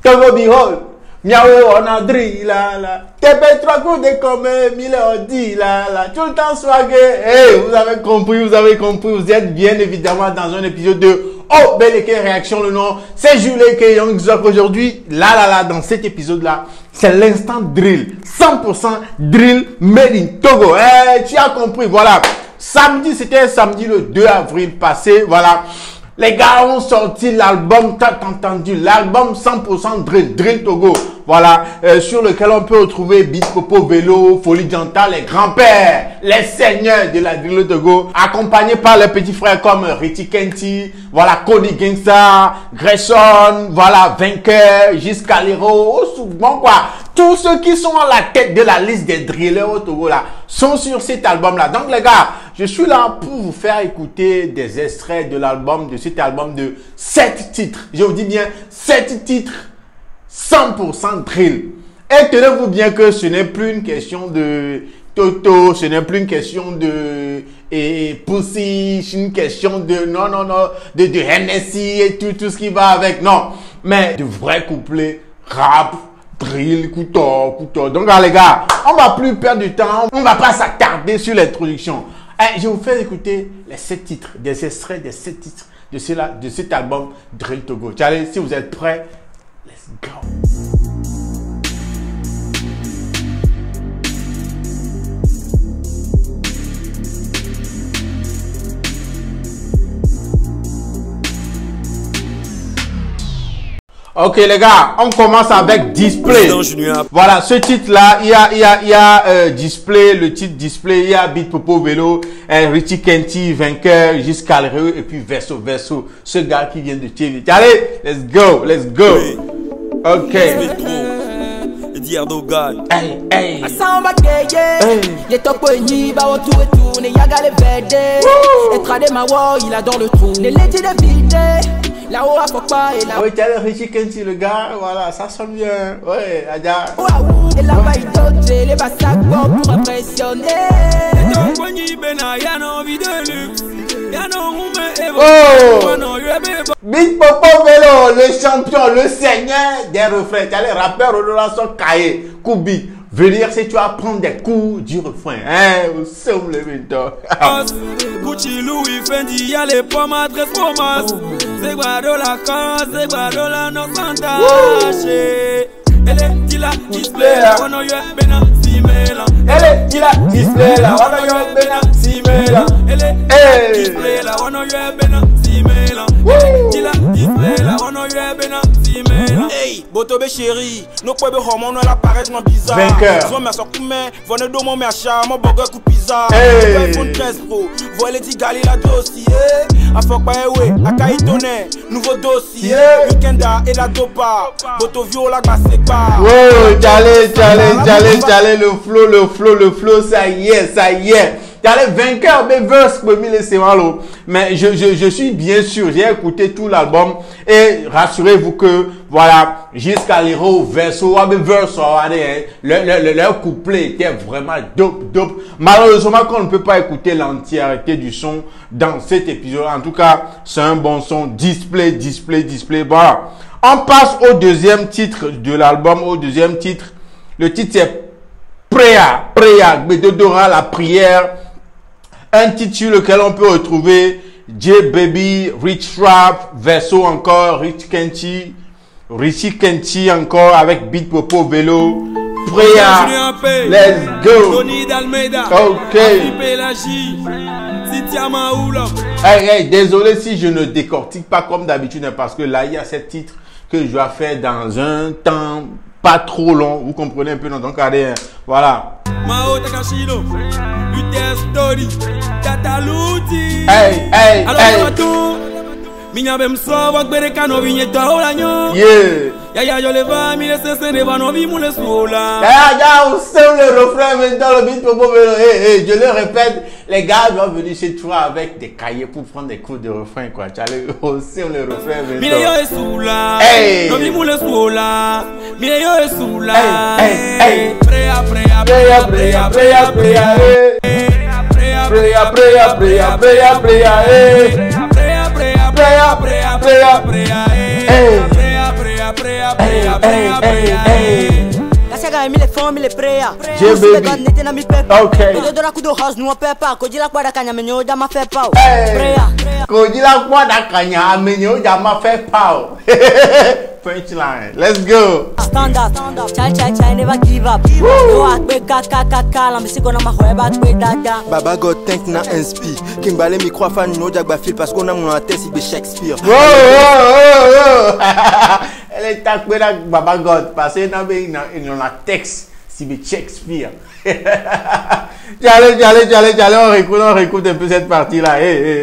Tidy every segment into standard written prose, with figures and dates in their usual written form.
Togo Bihol. Miaoué, on a dri, là, là. T'es 3 coups de comme 1000 ordi, là, là. Tout le temps swagué. Hey, vous avez compris, vous avez compris. Vous êtes bien évidemment dans un épisode de Oh, Beleke Réaction. Le nom, c'est Jules Young Zok. Aujourd'hui, là, dans cet épisode-là, c'est l'instant drill. 100% drill made in Togo. Hey, tu as compris, voilà. Samedi, c'était samedi le 2 avril passé, voilà. Les gars ont sorti l'album, t'as entendu, l'album 100% drill Togo, voilà, sur lequel on peut retrouver Beat Popo Vélo, Folie Janta, les grands-pères, les seigneurs de la drill Togo, accompagnés par les petits frères comme Richie Kenti, voilà, Cody Gangsta, Grayson, voilà, Vainqueur, jusqu'à l'héros, souvent quoi. Tous ceux qui sont à la tête de la liste des drillers au Togo là sont sur cet album là. Donc les gars, je suis là pour vous faire écouter des extraits de l'album, de cet album de 7 titres. Je vous dis bien 7 titres 100% drill. Et tenez-vous bien que ce n'est plus une question de Toto, ce n'est plus une question de Pussy, c'est une question de de Hennessy et tout ce qui va avec. Non, mais de vrais couplets rap, drill, couteau. Donc les gars, on va plus perdre du temps, on va pas s'attarder sur l'introduction. Je vais vous faire écouter les 7 titres, des extraits des 7 titres de cet album Drill Togo. Allez, si vous êtes prêts, let's go. Ok les gars, on commence avec Display. Voilà, ce titre-là, il y a Display, le titre Display, il y a Beat Popo Vélo, Richie Kenti, Vainqueur, jusqu'à l'héros, et puis Verso, ce gars qui vient de TV. Allez, let's go. Ok. Hey. Il adore le trou. Là-haut, à Papa et là. Oui, tu as le Richie Kenti, le gars, voilà, ça sonne bien. Ouais, Adja. Et là-bas, il dote, les bassacs pour impressionner. Beat Popo Vélo, le champion, le seigneur des refrains. Tu as les rappeurs au son cahier, Koubi. Venir si tu vas prendre des coups du refrain. Hein, vous sommes les mentors. Gucci, Louis, Fendi, y'a les pommes à 13 promesses. C'est quoi de la cause, c'est quoi de la non s'entacher. Elle est qui la display là, on a eu bena simela. Elle est qui la display là, on a eu bena simela. Elle est display là, on a eu bena simela. Qui la display là, on a eu bena simela. Hey, Botobe chéri, nos poèbes hormones la paraît non bizarre. Vainqueur. Zo me sokume, vone do mon mecha, mon burger coup pizza. iPhone 13 Pro, voile dit gali la dossier. A fok pa ewe, a kaitone, nouveau dossier. Weekenda et la dopa, Boto viola baseka. Wow, j'allais, le flow, ça y est. J'allais Vainqueur, mais verse pour me laisser malo. Mais je suis bien sûr, j'ai écouté tout l'album et rassurez-vous que voilà, jusqu'à l'héros, verso, leur couplet était vraiment dope. Malheureusement, qu'on ne peut pas écouter l'entièreté du son dans cet épisode. En tout cas, c'est un bon son. Display. Voilà. On passe au deuxième titre de l'album. Le titre c'est Prayer, Bédodora, la prière. Un titre sur lequel on peut retrouver J-Baby, Rich Rap, Verso encore, Richie Kenti encore avec Beat Popo Vélo. Prayer, let's go. Ok. Hey, désolé si je ne décortique pas comme d'habitude parce que là il y a 7 titres que je dois faire dans un temps pas trop long. Vous comprenez un peu dans ton carré. Voilà. Hey. Minya bem sova gbere kano vinye taola nyo. Ya yo le va mi le sese ne va no vi mu le sola. Ya on sait le refrain maintenant le beat Popo Vélo. Je le répète, les gars doivent venir chez toi avec des cahiers pour prendre des cours de refrain quoi. Tu allais on sait le refrain maintenant. Mi le yo e sola. No vi mu le sola. Mi le yo e sola. Prayer. Kasega mi le fond mi le preya. Okay. Dodora kudo house no pepa. Kojila kwada kanya menyo jama fe pao. Preya. Kojila kwada kanya menyo jama fe pao. Punchline. Let's go. Stand up. Chai never give up. Yo akbe kaka la misi kona mahoeba akbe dada. Baba God thank na inspi. Kimbale mi croit fan no jagba fil parce qu'on a mon tête si be Shakespeare. Oh. Elle est takbe na Baba God parce que na be in la texte si be Shakespeare. Allez, on réécoute un peu cette partie là.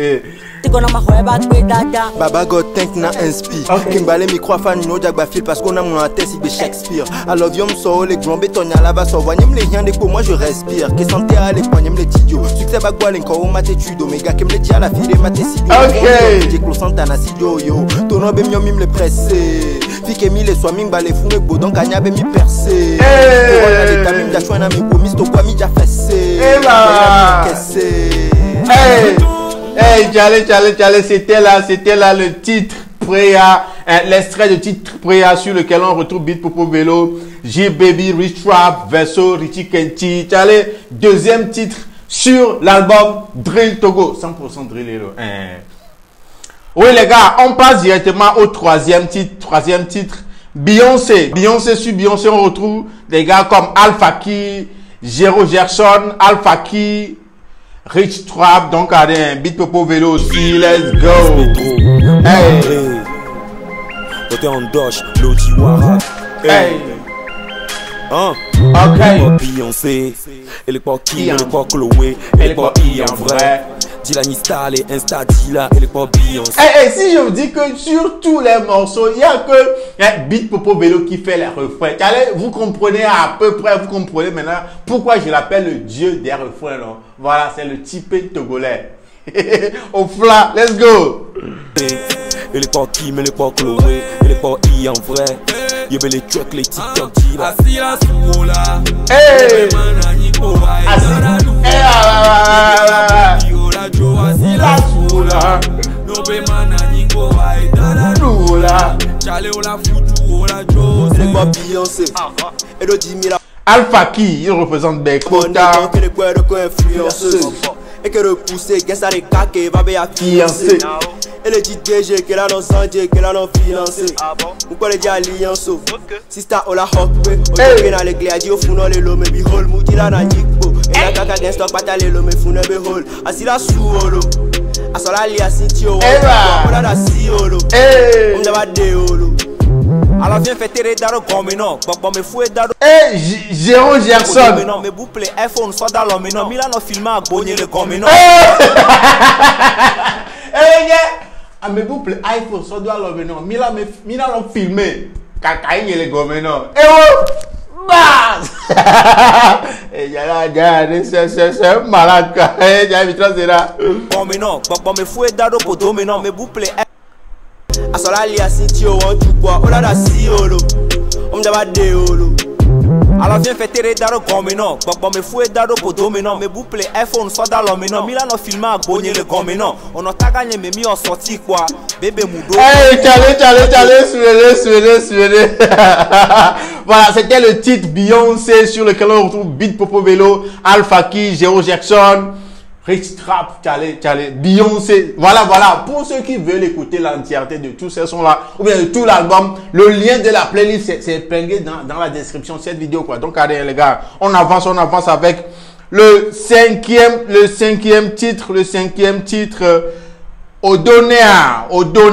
Baba God thank na inspi. Kimbale mi croit fan no jagba fil parce qu'on a mon tête si be Shakespeare. I love you so les grands béton ya là-bas so voyem les rien de quoi moi je respire. Que santé à l'époignem les tidio. Succès bagwal encore matétude omega kem le dia la fille maté si. OK. J'ai clos santana si yo. Tono be mi mim le pressé. Fike mi le soiming ba le fume bo donc anya be mi percé. Les tamim da chouana mi ko misto kwa mi ja fessé. Hey, Tchale, c'était là le titre Preya, l'extrait de titre Preya sur lequel on retrouve Beat Popo Bello, J-Baby, Rich Trap, Verso, Richie Kenty. Tchale, deuxième titre sur l'album Drill Togo, 100% Drill Hello. Oui les gars, on passe directement au troisième titre, Beyoncé. Sur Beyoncé, on retrouve des gars comme Alpha Key, Jero Gerson, Alpha Key, Rich Trap, donc à un Beat Popo Bello aussi, let's go. Hey. Côté en doche, l'Odiwara. Hey. Hein? Ok. Beyoncé, elle est pas qui, elle est pas Chloé, elle est pas I en vrai. Dilani Style et Insta Dila, elle est pas Beyoncé. Et si je vous dis que sur tous les morceaux, il n'y a que Beat Popo Bello qui fait les refrains. Allez, vous comprenez à peu près, vous comprenez maintenant pourquoi je l'appelle le dieu des refrains. Non? Voilà, c'est le type togolais. Au flat, let's go. Elle est pas Kim, elle est pas Chloé, elle est pas I en vrai. Y'a les trucs, les TikTok Dila. Hey. Alpha Key, il représente Bekota. Et que repousser, qu'est-ce que ça les va bien fiancé. Et le dit DG, qu'elle a dans Sandier, qu'elle a dans financé. Pourquoi les dia alliance? Si c'est à la hop, on est à l'église, dit au fond dans les lomes, mais hol, mouti la nanikpo. Et la caca gain stock, pas les lomes, mais fou ne behol. Assis la sous-holo. Asola li a sintio, on a la si-holo. On a des holo. Alors viens fêter dans le gommino, bon me fouet dans le. Eh, Jero Gerson. Non, mais vous plaît, iPhone soit dans l'homme, non, Milan a filmé à bonner le gommino. Eh, yeah. Mais vous plaît, iPhone soit dans l'homme, non, Milan a filmé. Kakaï le gommino. Eh oh, bas. Eh, y'a c'est malade, eh, y'a vite là. Gommino, bon me fouet dans le poteau, non, mais vous plaît. Asola li a sintio, on tu quoi, on a la si-holo. On a des holo. Alors viens fêter dans le gommino, bon me fouet dans le poteau, non, mais vous plaît, iPhone soit dans l'homme, non, Milan a filmé à bonner le gommino. On a gagné, mais mis en sortie quoi, bébé Moudo. Hey, suivez. Voilà, c'était le titre Beyoncé sur lequel on retrouve Beat Popo Bello, Alpha Key, Jero Jackson, Rich Trap, Beyoncé. Voilà. Pour ceux qui veulent écouter l'entièreté de tous ces sons-là, ou bien de tout l'album, le lien de la playlist, c'est épinglé dans la description de cette vidéo, quoi. Donc, allez, les gars, on avance avec le cinquième titre, Odonea.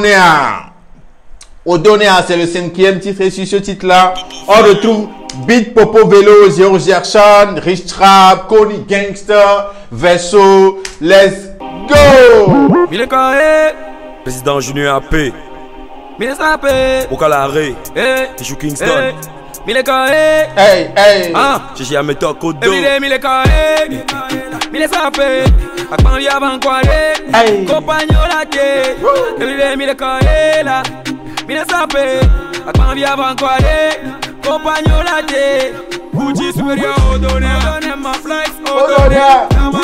Odonea, c'est le 5e titre. Et sur ce titre-là, on retrouve Beat Popo Bello, Jero Gerson, Rich Trap, Connie Gangster, Verso. Let's go! Mille carré, président Junior AP. Mille sapé, au Calaré, Tichou Kingston. Mille carré, hey, j'ai jamais toi Kodo. Mille carré, mille sapé, akpan via banquare, compagnon la té. Mille carré là, mille sapé, akpan via banquare, compagnon la té. Gucci supérieur, Odonea, ma flex, Odonea,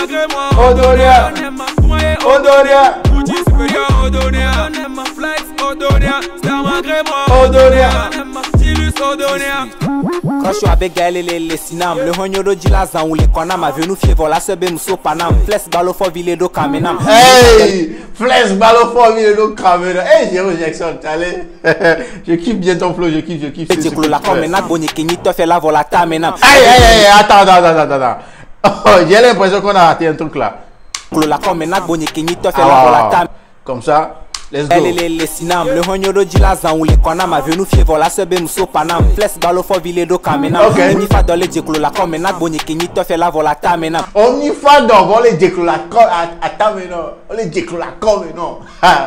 Odonea, Gucci supérieur, Odonea, ma flex, Odonea, Odonea. Silus Odonia. Quand je suis avec elle et les sinam, le honyo dit la zan ou les konam, a venu fier voilà ce bé mousso panam, fles balo for ville do kamenam. Hey, fles balo for ville do kamenam. Hey, Jero Jackson, allez. Je kiffe bien ton flow, je kiffe. C'est que la kamenam bonne qui ni te fait la vola kamenam. Hey, attends. Oh, j'ai l'impression qu'on a raté un truc là. La kamenam bonne qui ni te fait la vola kamenam. Comme ça. Let's go. Les sinam, le honyo dit la zan ou les konam, a venu fier voilà ce bé mousso panam, fles balo for ville do kamenam. Ni fa dans les djeklo la kamenam bonne qui ni te fait la vola kamenam. On y fa dans les djeklo la kamenam. On les djeklo la kamenam.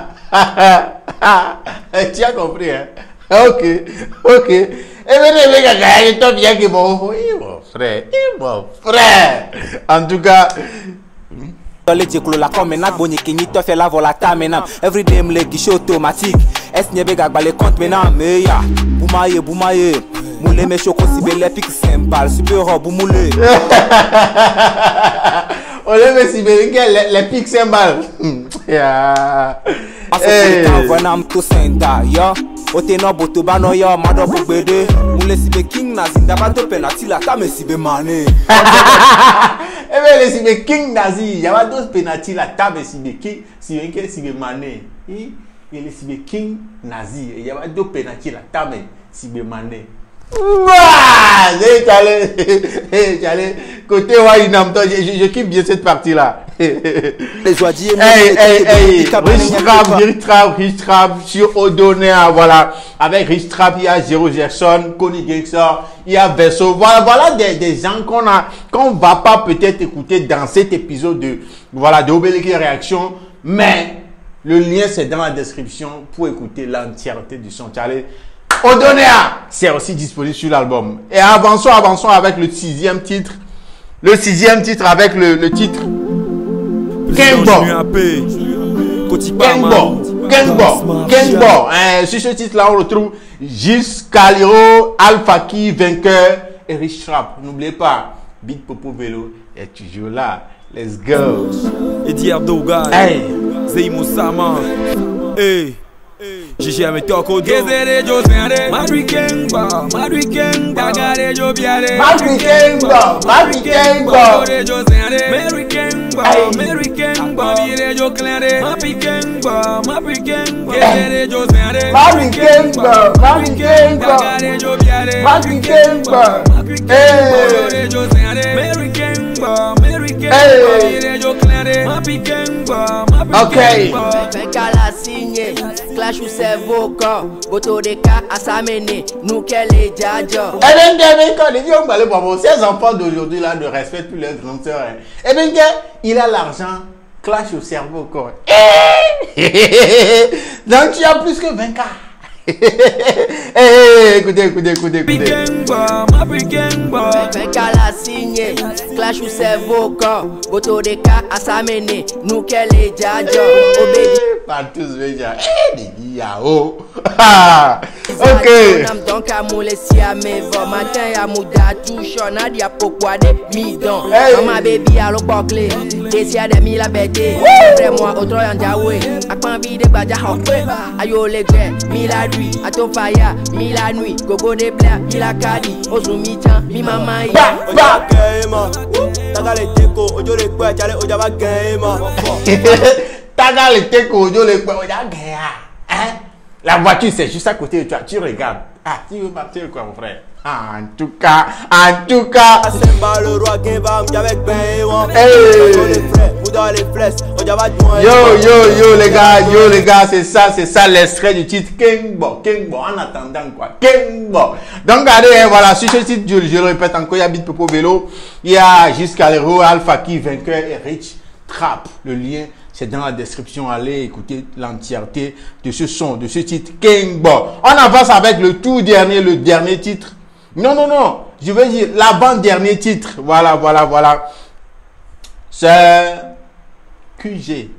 Tu as compris, hein? Ok. Et venez les gars, il est bien que mon frère. En tout cas. Les djeklo la kamenam bonne qui ni te fait la vola kamenam. Every day me guichet automatique. Est n'y bega ba les comptes maintenant mais ya. Boumaye. Moulé mes chocos si belle pique symbole super robe moulé. On les si belle les pique symbole. Ya. Venam to senda yo. Oteno boto bano yo mado bubede. Moulé si be king nazi ndaba to penalty la ta me si be mané. Eh bien, les Sibé King Nazi, il y a d'autres pénalty la table Sibé King, Sibé Mané. Il y a les Sibé King Nazi, il y a d'autres pénalty la table Sibé Mané. Waouh! J'allais côté Wainam, je kiffe bien cette partie là. Les joadiers, Rich Trap sur Odonia, voilà. Avec Rich Trap, il y a Jero Jackson, Connie Gangster, il y a Verso. Voilà des gens qu'on va pas peut-être écouter dans cet épisode de Obélé Réaction, mais le lien c'est dans la description pour écouter l'entièreté du son. Odonia, c'est aussi disponible sur l'album. Et avançons avec le sixième titre. Le sixième titre avec le titre Gangbo. Sur ce titre-là, on retrouve Gis Kaliro, Alpha Key, Vainqueur et Rich Trap. N'oubliez pas, Beat Popo Vélo est toujours là. Let's go. Eddie Abdouga. Hey. Zeimo Sama. Hey. Gigi ame toko do. Gezere jo sende. Madri Kengba. Gagare jo biare. Madri Kengba. Gagare jo sende. Mary Kengba. Bire jo klende. Mapi Kengba. Gezere jo sende. Madri Kengba. Gagare jo biare. Madri Kengba. Bire jo sende. Mary Kengba. Bire jo klende. Mapi Kengba. Okay. Kala signé, clash ou cerveau corps, boto de cas à s'amener, nous qu'elle est jaja. Eh bien, quand les vieux ces enfants d'aujourd'hui là ne respectent plus leurs grandes sœurs. Eh bien, il a l'argent, clash au cerveau corps. Donc tu as plus que 20 cas. Écoutez. Kala signé, clash ou cerveau corps, boto de cas à s'amener, nous qu'elle est jaja. Partout déjà. Ok. Donc à moule si à mes vents matin à mouda touche on a dia pourquoi des midon. Ma baby à l'opoclé, désir de mille abété. Après moi autre en jaoué, à quand vide baja hopé. Ayo les gars, mille à lui, à ton faya, mille à nuit, gogo de bla, mille à cadi, osumi chan, mi mama yi. Taga le teko, ojo le kwe, chale oja ba game. Taga le teko, ojo le kwe, oja game. Hein? La voiture c'est juste à côté de toi, tu regardes. Ah, tu veux partir quoi mon frère? En tout cas. Le roi Gimba, avec Yo les gars, c'est ça l'extrait du titre Kengbo. En attendant quoi, Kengbo. Donc regardez, voilà, sur ce titre, je le répète encore, il y a Beat Popo Vélo, il y a jusqu'à l'héros, Alpha Key, Vainqueur et Rich Trap. Le lien c'est dans la description, allez écouter l'entièreté de ce son, de ce titre Kengbo. On avance avec le dernier titre. Non, je veux dire l'avant-dernier titre. Voilà. C'est QG.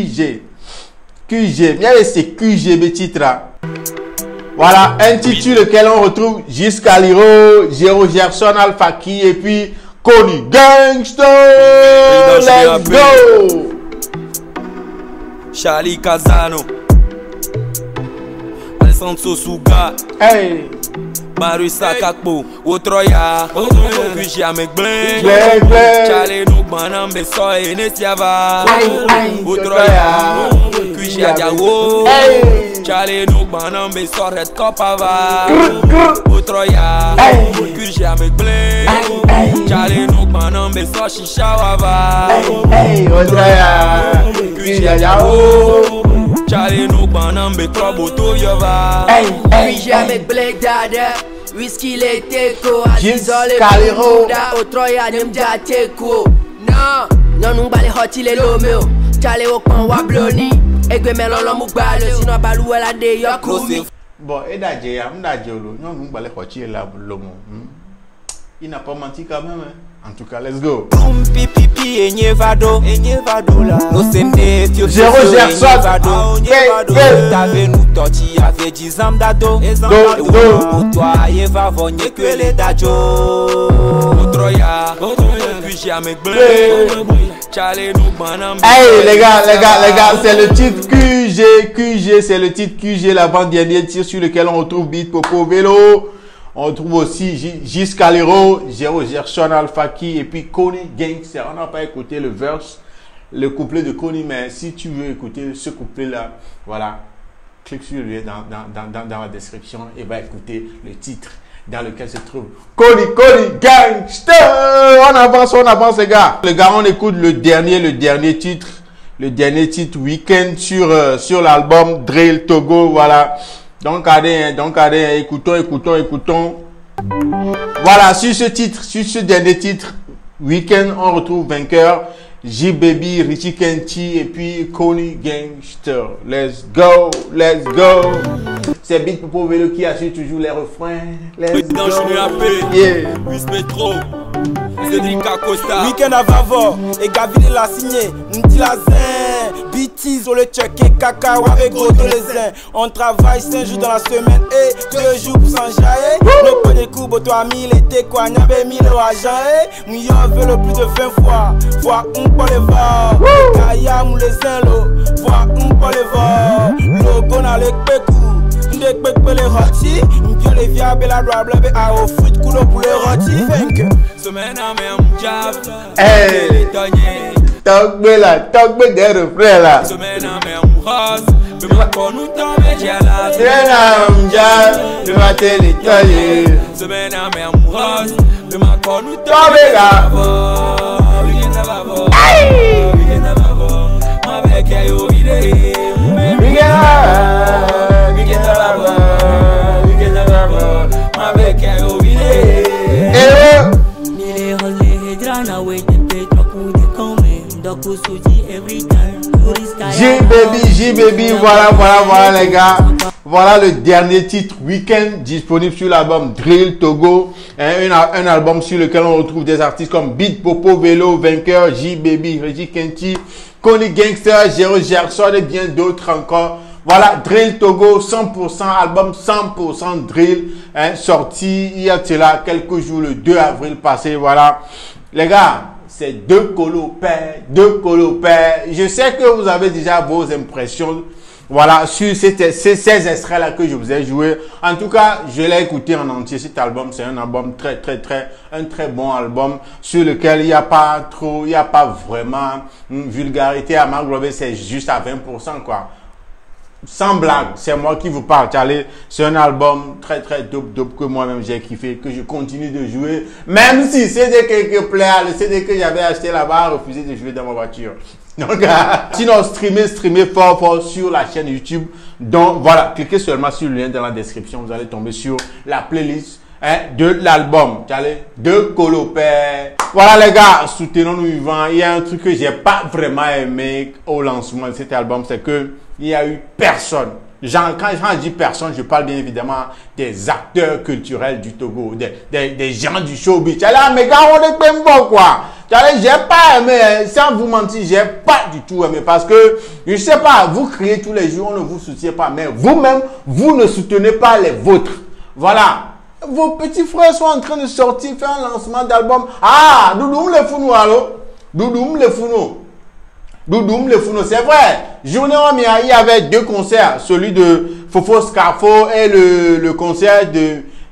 Bien, c'est QG, titre là. Voilà, un titre sur lequel on retrouve jusqu'à Liro, Jero Jackson, Alpha Key et puis Connie Gangster. Let's go. Charlie Casano, Alessandro Suga. Hey. Marissa Kakpo, Otroya, Kushia McBlain, Charlie Nugmanam, Besoy, Nesiava, Otroya, Kushia Jawo, Charlie Nugmanam, Besoy, Copava, Otroya, Kushia McBlain, Charlie Nugmanam, Besoy, Shishawava, Otroya, Kushia Jawo. Charlie Nugmanam, Besoy, Botoyova, Kushia McBlain, Dada. Whisky le teko, Azizole Buda, Otroya nemja teko. Non, nous balé hoti le lomeo. Chale okon wabloni. Egwe melon lo mugbalo, sinon balou la de yokumi. Bon, et d'ailleurs, non, nous balé hoti la lomo. Il n'a pas menti quand même. En tout cas, let's go. Pipi et Nevado là. No sende tio Zéro Gerson. T'avais nous torti avec 10 ans d'ado. Pour toi, Eva vonye que les dajo. Otroya, Kushia McBlain, Charlie Nugmanam. Hey les gars, c'est le titre QG, c'est le titre QG, l'avant-dernier tir sur lequel on retrouve Beat Popo Vélo. On trouve aussi Gis Calero, Zero Gerson Alfaki et puis Kony Gangster. On n'a pas écouté le verse, le couplet de Kony, mais si tu veux écouter ce couplet-là, voilà, clique sur le lien dans la description et va écouter le titre dans lequel se trouve Kony Gangster. On avance les gars. Les gars, on écoute le dernier titre Weekend sur l'album Drill Togo, voilà. Donc, allez, écoutons. Voilà, sur ce dernier titre, Weekend, on retrouve vainqueur, J-Baby, Richie Kenty et puis Kony Gangster. Let's go. C'est Beat Popo Vélo qui assure toujours les refrains. Let's go. Yeah. Cédric Acosta. Weekend à Vavor et Gavin l'a signé. M'dit la zen. Bêtise au le check et caca avec gros de les zins. On travaille 5 jours dans la semaine et 2 jours pour s'enjailler. Le premier coup, toi 1000 était quoi? N'avait 1000 agents. Mouillon veut le plus de 20 fois. Voir un pour les voir. Kaya mou les zins lo. Voir un pour les voir. Logo na le pécou. Ndek pek les rôti. M'bio les viables la droite blabé à au fruit coulo pour les rôti. Semaine à même jab. Hey. Togbe des refrains là. Semaine à même rose. Mais ma connu tombe jala. Semaine à même jab. Le matin l'étoile. Semaine à même rose. Mais ma connu tombe là. Weekend à Vavo. Weekend à Vavo. Ma bec est au vide. Weekend à Vavo. Weekend à Vavo. Ma bec est au vide. J-Baby, voilà les gars. Voilà le dernier titre Weekend disponible sur l'album Drill Togo. Un album sur lequel on retrouve des artistes comme Beat Popo Vélo, Vainqueur, J-Baby, Richie Kenty, Kony Gangster, Zero Gerson et bien d'autres encore. Voilà, Drill Togo, 100% album, 100% drill, sorti il y a quelques jours, le 2 avril passé, voilà. Les gars, c'est deux colopères. Je sais que vous avez déjà vos impressions, voilà, sur ces extraits-là que je vous ai joué. En tout cas, je l'ai écouté en entier, cet album. C'est un album un très bon album sur lequel il n'y a pas vraiment une vulgarité à Mark Robert, c'est juste à 20%, quoi. Sans blague, c'est moi qui vous parle. C'est un album très dope que moi-même j'ai kiffé, que je continue de jouer. Même si CD quelques player, le CD que j'avais acheté là-bas a refusé de jouer dans ma voiture. Donc, sinon, streamer fort sur la chaîne YouTube. Donc, voilà, cliquez seulement sur le lien dans la description. Vous allez tomber sur la playlist de l'album. Deux colopères. Voilà les gars, soutenons-nous vivants. Il y a un truc que j'ai pas vraiment aimé au lancement de cet album, c'est que il y a eu personne. Quand je dis personne, je parle bien évidemment des acteurs culturels du Togo, des gens du showbiz. Mais gars, on est même bon quoi. J'ai pas aimé, sans vous mentir, j'ai pas du tout aimé parce que, je sais pas, vous criez tous les jours, on ne vous soutient pas, mais vous-même, vous ne soutenez pas les vôtres. Voilà. Vos petits frères sont en train de sortir, faire un lancement d'album. Ah, Doudoum les Founou, allô? Doudoum les Founou, c'est vrai. Journée en il y avait deux concerts, celui de Fofo Scafo et le concert de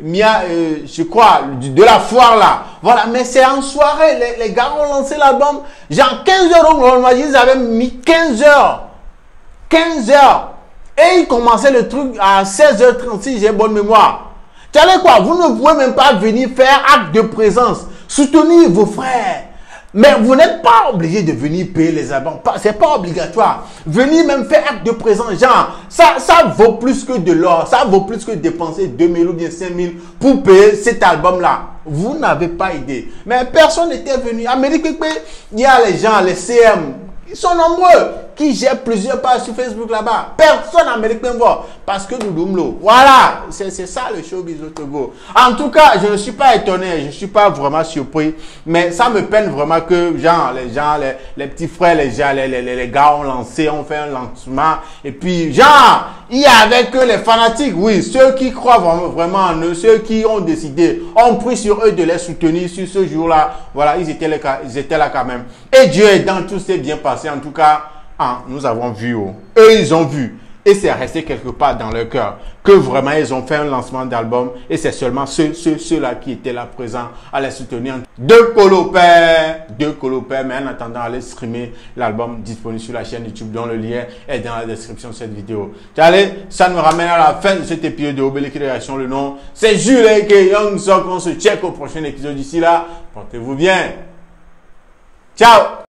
je crois, de la foire là. Voilà, mais c'est en soirée, les gars ont lancé l'album. Genre 15 heures, on m'a dit, ils avaient mis 15 heures. 15 heures. Et ils commençaient le truc à 16h36, j'ai bonne mémoire. Tu savez quoi, vous ne pouvez même pas venir faire acte de présence. Soutenir vos frères. Mais vous n'êtes pas obligé de venir payer les albums. C'est pas obligatoire. Venir même faire acte de présence. Genre, ça vaut plus que de l'or. Ça vaut plus que de dépenser 2 000 ou bien 5 000 pour payer cet album-là. Vous n'avez pas idée. Mais personne n'était venu. Amérique, il y a les gens, les CM. Ils sont nombreux qui gèrent plusieurs pages sur Facebook là-bas. Personne n'Amérique même voir. Parce que nous doumlo. Voilà. C'est ça le showbiz au Togo. En tout cas, je ne suis pas étonné. Je ne suis pas vraiment surpris. Mais ça me peine vraiment que genre, les petits frères, les gars ont lancé, ont fait un lancement. Et puis, genre, il y avait que les fanatiques. Oui, ceux qui croient vraiment en eux, ceux qui ont décidé, ont pris sur eux de les soutenir sur ce jour-là. Voilà, ils étaient là quand même. Et Dieu aidant, tout s'est bien passé. En tout cas, nous avons vu, eux ils ont vu et c'est resté quelque part dans leur cœur que vraiment ils ont fait un lancement d'album et c'est seulement ceux-là qui étaient là présents à les soutenir. Deux colopères, mais en attendant allez streamer l'album disponible sur la chaîne YouTube dont le lien est dans la description de cette vidéo. Allez, ça nous ramène à la fin de cet épisode de Obélix Réaction. Le nom c'est Jules et Young Sok. On se check au prochain épisode. D'ici là, portez-vous bien. Ciao.